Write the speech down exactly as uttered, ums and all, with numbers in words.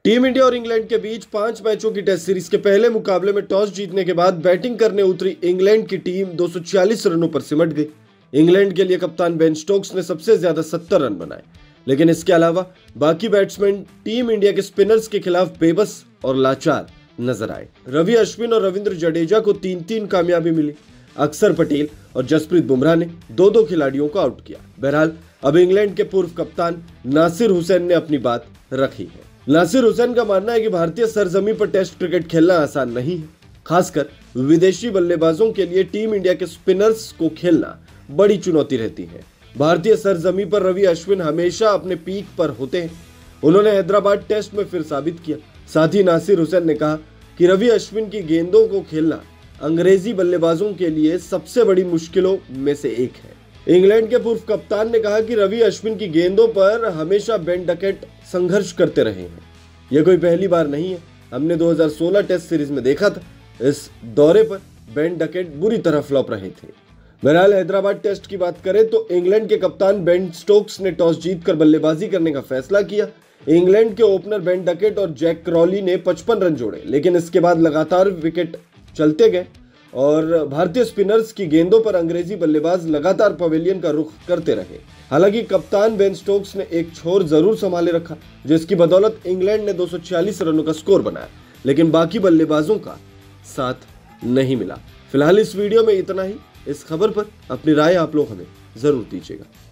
Team India और England के बीच पांच मैचों की टेस्ट सीरीज के पहले मुकाबले में टॉस जीतने के बाद बैटिंग करने उतरी इंग्लैंड की टीम दो सौ छियालीस रनों पर सिमट गई। इंग्लैंड के लिए कप्तान बेन स्टोक्स ने सबसे ज्यादा सत्तर रन बनाए, लेकिन इसके अलावा बाकी बैट्समैन टीम इंडिया के स्पिनर्स के खिलाफ बेबस और लाचार नजर आए। रवि अश्विन और रविंद्र जडेजा को तीन तीन कामयाबी मिली। अक्षर पटेल और जसप्रीत बुमराह ने दो दो खिलाड़ियों को आउट किया। बहरहाल अब इंग्लैंड के पूर्व कप्तान नासिर हुसैन ने अपनी बात रखी है। नासिर हुसैन का मानना है कि भारतीय सरजमी पर टेस्ट क्रिकेट खेलना आसान नहीं है। खासकर विदेशी बल्लेबाजों के लिए टीम इंडिया के स्पिनर्स को खेलना बड़ी चुनौती रहती है। भारतीय सरजमी पर रवि अश्विन हमेशा अपने पीक पर होते हैं। उन्होंने हैदराबाद टेस्ट में फिर साबित किया। साथ ही नासिर हुसैन ने कहा कि रवि अश्विन की गेंदों को खेलना अंग्रेजी बल्लेबाजों के लिए सबसे बड़ी मुश्किलों में से एक है। इंग्लैंड के पूर्व कप्तान ने कहा कि रवि अश्विन की गेंदों पर हमेशा बेन डकेट संघर्ष करते रहे हैं। यह कोई पहली बार नहीं है। हमने दो हज़ार सोलह टेस्ट सीरीज में देखा था। इस दौरे पर बेन डकेट बुरी तरह फ्लॉप रहे थे। बहरहाल हैदराबाद टेस्ट की बात करें तो इंग्लैंड के कप्तान बेन स्टोक्स ने टॉस जीतकर बल्लेबाजी करने का फैसला किया। इंग्लैंड के ओपनर बेन डकेट और जैक क्रॉली ने पचपन रन जोड़े, लेकिन इसके बाद लगातार विकेट चलते गए और भारतीय स्पिनर्स की गेंदों पर अंग्रेजी बल्लेबाज लगातार पवेलियन का रुख करते रहे। हालांकि कप्तान बेन स्टोक्स ने एक छोर जरूर संभाले रखा, जिसकी बदौलत इंग्लैंड ने दो सौ छियालीस रनों का स्कोर बनाया, लेकिन बाकी बल्लेबाजों का साथ नहीं मिला। फिलहाल इस वीडियो में इतना ही। इस खबर पर अपनी राय आप लोग हमें जरूर दीजिएगा।